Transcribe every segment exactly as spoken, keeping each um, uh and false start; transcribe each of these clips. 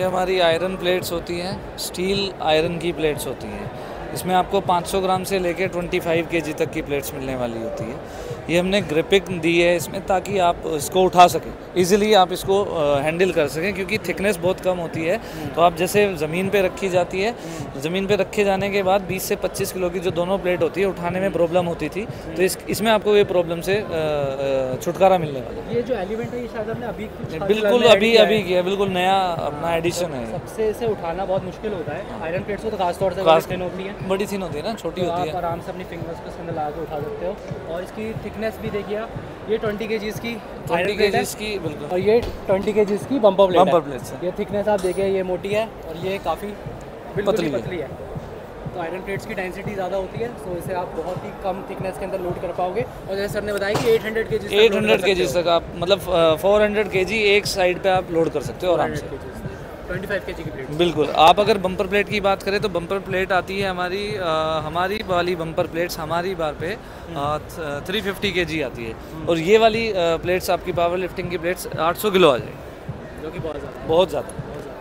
हमारी iron plates होती हैं, स्टील आयरन की प्लेट्स होती हैं। इसमें आपको पाँच सौ ग्राम से लेकर पच्चीस केजी तक की प्लेट्स मिलने वाली होती है। ये हमने ग्रिपिंग दी है इसमें ताकि आप इसको उठा सकें, इजीली आप इसको हैंडल कर सकें, क्योंकि थिकनेस बहुत कम होती है। तो आप जैसे ज़मीन पे रखी जाती है, ज़मीन पे रखे जाने के बाद बीस से पच्चीस किलो की जो दोनों प्लेट होती है उठाने में प्रॉब्लम होती थी, तो इस इसमें आपको ये प्रॉब्लम से छुटकारा मिलने वाला है। ये जो एलिमेंट है ये शायद हमने अभी बिल्कुल अभी अभी किया, बिल्कुल नया अपना एडिशन है। सबसे इसे उठाना बहुत मुश्किल होता है। आयरन प्लेट्स को तो खास तौर से बड़ी थिन होती है, बड़ी थिन होती है ना, छोटी तो होती है। आप आराम से अपनी फिंगर्स को इसके अंदर लगा के उठा सकते हो। और इसकी थिकनेस भी देखिए आप, ये ट्वेंटी केजीज़ की ट्वेंटी केजीज़ की बिल्कुल, और ये ट्वेंटी केजीज़ की बम्पर प्लेट बम्पर प्लेट्स है। ये थिकनेस आप देखिए, ये मोटी है और ये काफ़ी पतली पतली है। तो आयरन प्लेट्स की डेंसिटी ज़्यादा होती है, तो इसे आप बहुत ही कम थिकनेस के अंदर लोड कर पाओगे। और जैसे सर ने बताया कि आठ सौ केजी एट हंड्रेड केजी तक आप, मतलब चार सौ केजी एक साइड पे आप लोड कर सकते हो आराम से। पच्चीस केजी की प्लेट बिल्कुल। आप अगर बम्पर प्लेट की बात करें तो बम्पर प्लेट आती है हमारी आ, हमारी वाली बम्पर प्लेट्स हमारी बार पे थ्री फिफ्टी केजी आती है, और ये वाली आ, प्लेट्स आपकी पावर लिफ्टिंग की प्लेट्स आठ सौ किलो आ जाएगी, जो कि बहुत ज़्यादा बहुत ज़्यादा।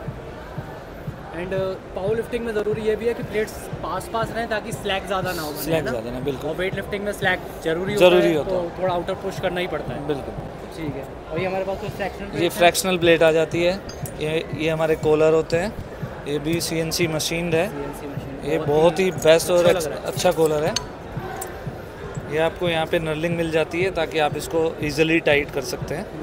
एंड पावर लिफ्टिंग में ज़रूरी ये भी है कि प्लेट्स पास पास रहें ताकि स्लैग ज़्यादा ना हो, स्लैग ज़्यादा ना, बिल्कुल। और वेट लिफ्टिंग में स्लैग जरूरी जरूरी होता है, होता तो थोड़ा आउटर पुश करना ही पड़ता है। बिल्कुल, ठीक है। और ये हमारे पास तो फ्रैक्शनल ये फ्रैक्शनल प्लेट आ जाती है। ये ये हमारे कॉलर होते हैं, ये भी सी एन सी मशीन है। ये बहुत ही बेस्ट और अच्छा कॉलर है। ये आपको यहाँ पे नर्लिंग मिल जाती है ताकि आप इसको इजीली टाइट कर सकते हैं।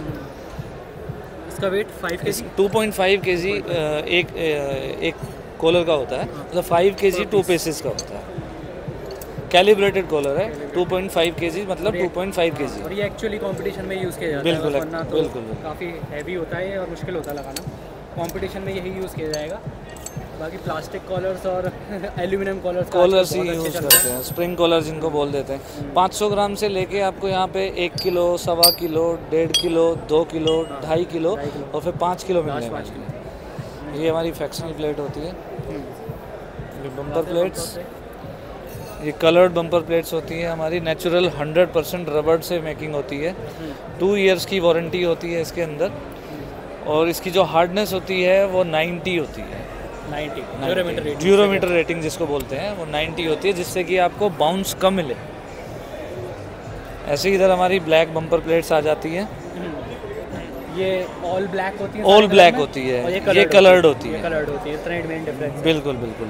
इसका weight five KG two point five KG एक एक कॉलर का होता है, मतलब फाइव केजी टू पीसेस का होता है। कैलिब्रेटेड कॉलर है, टू पॉइंट फाइव केजी मतलब टू पॉइंट फाइव केजी। और ये एक्चुअली कंपटीशन में यूज़ किया जाता है। बिल्कुल वरना तो बिल्कुल काफ़ी हैवी होता है और मुश्किल होता है लगाना। कंपटीशन में यही यूज़ किया जाएगा। बाकी प्लास्टिक कॉलर्स और एल्यूमिनियम कॉलर्स कॉलर्स ही यूज़ करते हैं, स्प्रिंग कॉलर जिनको बोल देते हैं। पाँच सौ ग्राम से लेके आपको यहाँ पे एक किलो, सवा किलो, डेढ़ किलो, दो किलो, ढाई किलो और फिर पाँच किलो मिलने वाली है। ये हमारी फ्रैक्शनल प्लेट होती है। ये बम्पर प्लेट्स, ये कलर्ड बम्पर प्लेट्स होती है हमारी, नेचुरल हंड्रेड परसेंट रबड़ से मेकिंग होती है। टू इयर्स की वारंटी होती है इसके अंदर, और इसकी जो हार्डनेस होती है वो नाइन्टी होती है। नाइन्टी ड्यूरोमीटर रेटिंग जिसको बोलते हैं वो नाइन्टी होती है, जिससे कि आपको बाउंस कम मिले। ऐसे ही इधर हमारी ब्लैक बम्पर प्लेट्स आ जाती हैं। ये ऑल ब्लैक होती है, ऑल ब्लैक होती है, ये कलर्ड होती है। कलर्ड होती है, इतना मेन डिफरेंस। बिल्कुल बिल्कुल।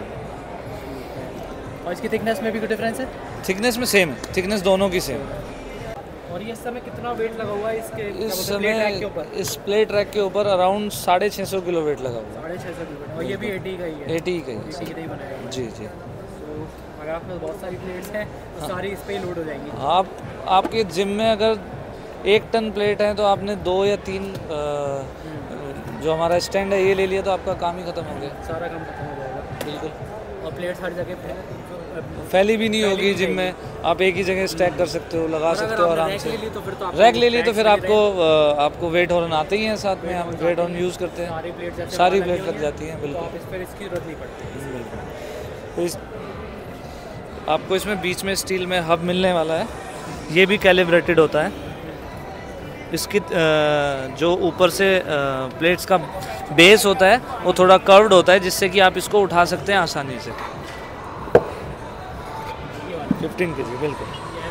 और इसकी थिकनेस में भी कोई डिफरेंस है? थिकनेस में सेम है, थिकनेस दोनों की सेम है। और ये इस समय कितना वेट लगा हुआ है इसके इस प्लेट समय रैक के ऊपर? इस प्लेट रैक के ऊपर अराउंड साढ़े छः सौ किलो वेट लगा हुआ साढ़े छः सौ किलो। और ये भी एटी का ही है? एटी का ही एटी की ही बनाया। जी जी। तो अगर आप में बहुत सारी प्लेट्स हैं तो सारी इस पे ही लोड हो जाएंगी। आप आपके जिम में अगर एक टन प्लेट है तो आपने दो या तीन आ, जो हमारा स्टैंड है ये ले लिया तो आपका काम ही खत्म हो गया, सारा काम खत्म हो जाएगा। बिल्कुल। और प्लेट्स हर जगह फैली भी नहीं होगी जिम में, आप एक ही जगह स्टैक कर सकते हो, लगा सकते हो आराम से। रैक ले ली तो फिर आपको आपको वेट हॉर्न आते ही हैं साथ में, हम वेट हॉर्न यूज़ करते हैं, सारी प्लेट सारी प्लेट लग जाती हैं। बिल्कुल, आप इस पर इसकी जरूरत नहीं पड़ती। तो इस आपको इसमें बीच में स्टील में हब मिलने वाला है, ये भी कैलिब्रेटेड होता है। इसकी जो ऊपर से प्लेट्स का बेस होता है वो थोड़ा कर्व्ड होता है, जिससे कि आप इसको उठा सकते हैं आसानी से। फिफ्टीन केजी बिल्कुल।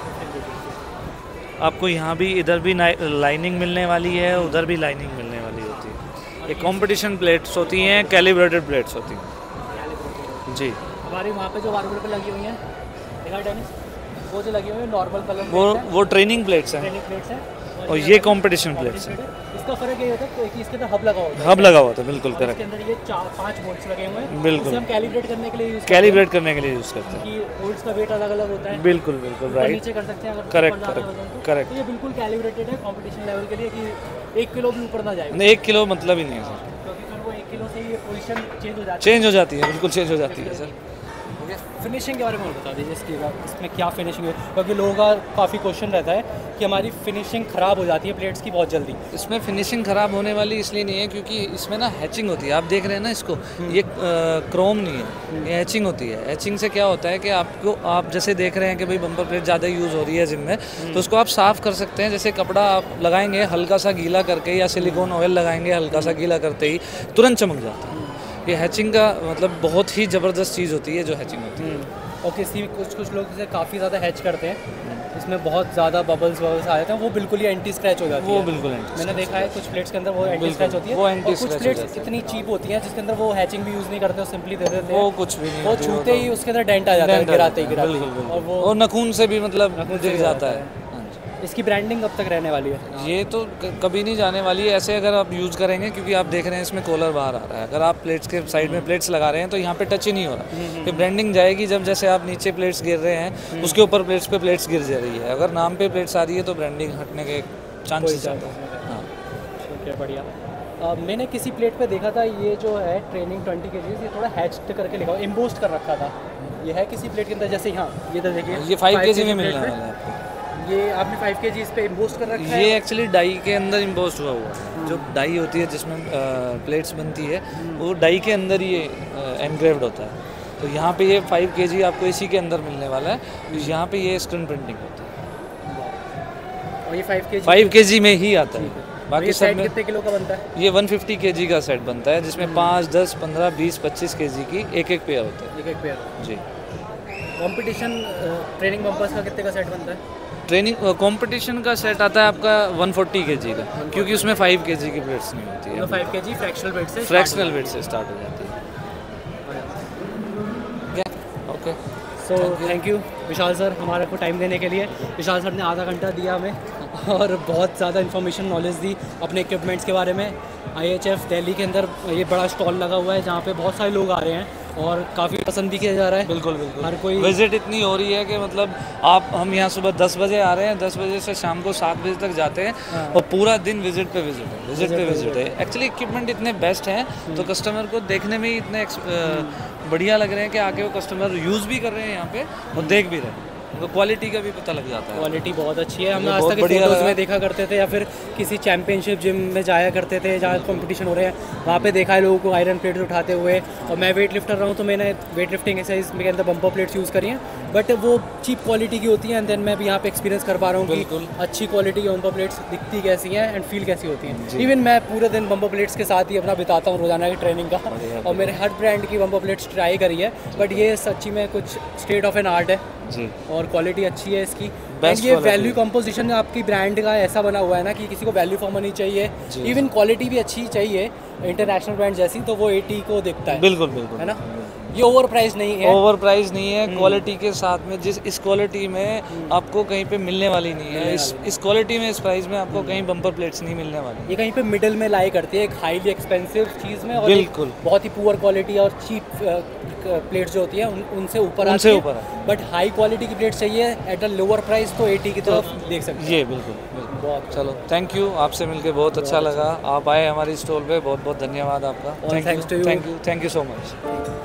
आपको यहाँ भी इधर भी लाइनिंग मिलने वाली है, उधर भी लाइनिंग मिलने वाली होती है। ये कंपटीशन प्लेट्स होती हैं, कैलिब्रेटेड प्लेट्स होती हैं जी। हमारी वहाँ पे जो बारबल पे लगी हुई हैं देखा टेनिस, वो जो लगी हुई है नॉर्मल कलर, वो वो ट्रेनिंग प्लेट्स हैं, ट्रेनिंग प्लेट्स हैं। और ये कंपटीशन प्लेट्स हैं। इसका फर्क ये होता है कि इसके अंदर हब लगा होता है। हब लगा हुआ था, बिल्कुल करेक्ट। इसके अंदर ये चार पांच बोल्ट्स लगे हुए हैं, बिल्कुल। हम कैलिब्रेट करने के लिए यूज कैलिब्रेट करने के लिए यूज़ करते हैं कि बोल्ट्स का वेट अलग अलग होता है। बिल्कुल बिल्कुल राइट, नीचे कर सकते हैं अगर करेक्ट करेक्ट करेक्ट। तो ये बिल्कुल कैलिब्रेटेड है कंपटीशन लेवल के लिए कि एक किलो भी ऊपर ना जाए। नहीं, एक किलो मतलब ही नहीं है सर, क्योंकि फिर वो एक किलो से ये पोजीशन चेंज हो जाती है। चेंज हो जाती है, बिल्कुल चेंज हो जाती है सर। फिनिशिंग के बारे में बता दीजिए इसकी, इसमें क्या फिनिशिंग है, क्योंकि लोगों का काफ़ी क्वेश्चन रहता है कि हमारी फिनिशिंग ख़राब हो जाती है प्लेट्स की बहुत जल्दी। इसमें फिनिशिंग ख़राब होने वाली इसलिए नहीं है क्योंकि इसमें ना हैचिंग होती है। आप देख रहे हैं ना इसको, ये क्रोम नहीं है, ये हैचिंग होती है। हैचिंग से क्या होता है कि आपको, आप जैसे देख रहे हैं कि भाई बम्पर प्लेट ज़्यादा यूज़ हो रही है जिम में, तो उसको आप साफ़ कर सकते हैं। जैसे कपड़ा आप लगाएंगे हल्का सा गीला करके, या सिलिकॉन ऑयल लगाएंगे हल्का सा गीला करते ही तुरंत चमक जाता है। ये हैचिंग का मतलब बहुत ही ज़बरदस्त चीज़ होती है जो हैचिंग होती है। और किसी कुछ कुछ लोग इसे काफ़ी ज़्यादा हैच करते हैं, इसमें बहुत ज़्यादा बबल्स वबल्स आ जाते हैं, वो बिल्कुल ही एंटी स्क्रैच हो जाती है। वो बिल्कुल एंटी, मैंने देखा है कुछ प्लेट्स के अंदर वो एंटी स्क्रैच होती है। वो एंटी और कुछ प्लेट्स इतनी चीप होती हैं जिसके अंदर वो हैचिंग भी यूज़ नहीं करते, सिंपली दे देते हैं, वो कुछ भी नहीं, वो छूते ही उसके अंदर डेंट आ जाता है, गिराते ही गिराते ही, और वो और नखून से भी मतलब दिख जाता है। इसकी ब्रांडिंग कब तक रहने वाली है? ये तो कभी नहीं जाने वाली है ऐसे अगर आप यूज़ करेंगे, क्योंकि आप देख रहे हैं इसमें कॉलर बाहर आ रहा है। अगर आप प्लेट्स के साइड में प्लेट्स लगा रहे हैं तो यहाँ पे टच ही नहीं हो रहा। फिर ब्रांडिंग जाएगी जब जैसे आप नीचे प्लेट्स गिर रहे हैं उसके ऊपर प्लेट्स पे प्लेट्स गिर जा रही है। अगर नाम पे प्लेट्स आ रही है तो ब्रांडिंग हटने के चांसेस ज़्यादा है। हाँ ठीक है, बढ़िया। Uh, मैंने किसी प्लेट पे देखा था, ये जो है ट्रेनिंग ट्वेंटी के जी, ये थोड़ा हैच्ड करके लिखा हुआ, एम्बोस्ड कर रखा था। ये है किसी प्लेट के अंदर? जैसे यहाँ ये तो देखिए, ये फाइव के जी में मिलने वाला है आपको। ये आपने फाइव के जी इस पे एम्बोस्ड कर रखा है? ये एक्चुअली डाई के अंदर एम्बोस्ड हुआ हुआ है। जो डाई होती है जिसमें प्लेट्स बनती है वो डाई के अंदर ही एनग्रेव्ड होता है। तो यहाँ पे ये फाइव के जी आपको इसी के अंदर मिलने वाला है। यहाँ पे ये स्क्रीन प्रिंटिंग होती है और ये फाइव के जी फाइव के जी में ही आता है। बाकी सब में कितने किलो का बनता है? ये वन फिफ्टी के जी का सेट बनता है जिसमें पाँच दस पंद्रह बीस पच्चीस के जी की एक एक पेयर होता है। एक एक पेयर जी। कंपटीशन ट्रेनिंग बम्पर्स का कितने का सेट बनता है? ट्रेनिंग कंपटीशन का सेट आता है आपका वन फोर्टी के जी का, क्योंकि उसमें फाइव के जी की प्लेट्स नहीं होती है। Five K G fractional weight से फ्रैक्शनल वेट से स्टार्ट हो जाती है। Okay, so thank you Vishal sir हमारे को टाइम देने के लिए। विशाल सर ने आधा घंटा दिया हमें और बहुत ज़्यादा इन्फॉर्मेशन नॉलेज दी अपने इक्विपमेंट्स के बारे में। आई एच एफ दिल्ली के अंदर ये बड़ा स्टॉल लगा हुआ है जहाँ पे बहुत सारे लोग आ रहे हैं और काफ़ी पसंद भी किया जा रहा है। बिल्कुल बिल्कुल, हर कोई विजिट इतनी हो रही है कि मतलब आप हम यहाँ सुबह दस बजे आ रहे हैं, दस बजे से शाम को सात बजे तक जाते हैं। हाँ। और पूरा दिन विजिट पे विजिट है, विजिट पे विजिट है। एक्चुअली इक्विपमेंट इतने बेस्ट हैं तो कस्टमर को देखने में ही इतने बढ़िया लग रहे हैं कि आके वो कस्टमर यूज़ भी कर रहे हैं यहाँ पे और देख भी रहे हैं, तो क्वालिटी का भी पता लग जाता है। क्वालिटी बहुत अच्छी है। हम आज तक फोटोज़ में देखा करते थे या फिर किसी चैंपियनशिप जिम में जाया करते थे जहाँ कंपटीशन हो रहे हैं, वहाँ पे देखा है लोगों को आयरन प्लेट्स उठाते हुए। और मैं वेट लिफ्टर रहा हूँ तो मैंने वेट लिफ्टिंग एक्सरसाइज के अंदर बम्पर प्लेट्स यूज़ करी हैं, बट वो चीप क्वालिटी की होती हैं। एंड देन मैं भी यहाँ पे एक्सपीरियंस कर पा रहा हूँ कि अच्छी क्वालिटी की बम्पर प्लेट्स दिखती कैसी हैं एंड फील कैसी होती हैं। इवन मैं पूरे दिन बम्पर प्लेट्स के साथ ही अपना बिताता हूँ रोजाना की ट्रेनिंग का, और मैंने हर ब्रांड की बम्पर प्लेट्स ट्राई करी है, बट ये सच्ची में कुछ स्टेट ऑफ एन आर्ट है जी। और क्वालिटी अच्छी है इसकी। एंड ये वैल्यू कंपोजिशन आपकी ब्रांड का ऐसा बना हुआ है ना कि किसी को वैल्यू फॉर मनी चाहिए, इवन क्वालिटी भी अच्छी चाहिए इंटरनेशनल ब्रांड जैसी, तो वो एटी को दिखता है। बिल्कुल बिल्कुल, है ना। ये ओवर प्राइस नहीं है, ओवर प्राइस नहीं है। क्वालिटी के साथ में जिस इस क्वालिटी में आपको कहीं पे मिलने वाली नहीं है। इस इस क्वालिटी में इस प्राइस में आपको कहीं बम्पर प्लेट्स नहीं मिलने वाली। ये कहीं पे मिडिल में लाई करती है, एक हाईली एक्सपेंसिव चीज़ में और बिल्कुल बहुत ही पुअर क्वालिटी और चीप प्लेट्स जो होती है उन, उनसे ऊपर आती है, ऊपर बट हाई क्वालिटी की प्लेट चाहिए एट अ लोअर प्राइस, तो एटी की तरफ देख सकते हैं। ये बिल्कुल बहुत। चलो थैंक यू, आपसे मिलके बहुत अच्छा लगा। आप आए हमारी स्टॉल पे, बहुत बहुत धन्यवाद आपका। Thanks to you, thank you, thank you so much.